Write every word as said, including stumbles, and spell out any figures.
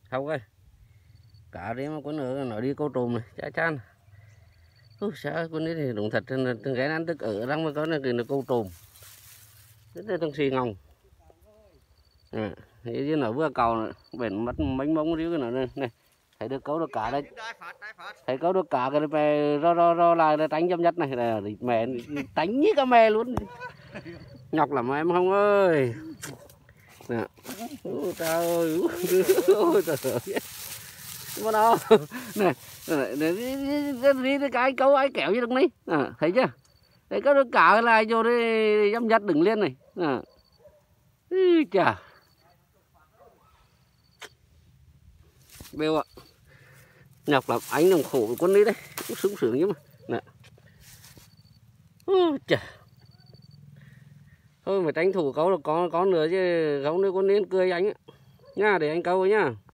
Không ơi, cả đấy mà con nữa nó đi câu trùm này chả chan. Ôi sao con ấy thì đúng thật cái ăn tức ở đang mới có là nó câu trùm rất là thằng xì ngòng. À, thế chứ nó vừa cầu biển mất mấy mông riu cái nó này, này thấy được câu được cả đây, thấy câu được cả cái này ro ro ro lại là tránh chấm nhất này là mẹ tránh như cá mè luôn, nhọc lắm em không ơi. Nè, ôi trời ơi, ôi trời ơi, mà đâu, này, đi đi cái câu ai kéo gì được này, à, thấy chưa, thấy câu được cả là vô đây chấm nhất đừng lên này, à, chà. Bêu ạ, nhọc lắm anh đồng khổ với con đấy đấy, cũng sướng sướng chứ mà. Nè, chà, thôi phải tranh thủ câu là có có nữa chứ không nữa con nên cười anh á, nha để anh câu nhá.